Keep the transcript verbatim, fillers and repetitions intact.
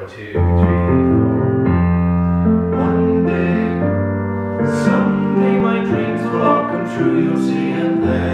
One, two, three, four. One day, someday my dreams will all come true, you'll see, and then